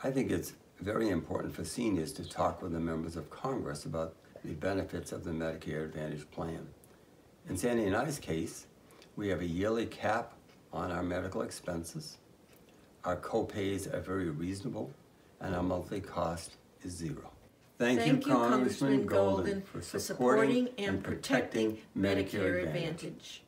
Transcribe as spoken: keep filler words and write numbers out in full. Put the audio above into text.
I think it's very important for seniors to talk with the members of Congress about the benefits of the Medicare Advantage plan. In Sandy and I's case, we have a yearly cap on our medical expenses, our co-pays are very reasonable, and our monthly cost is zero. Thank, Thank you, you, Congressman Congressman Golden, Golden, for for supporting supporting and and protecting protecting Medicare Medicare Advantage. Advantage.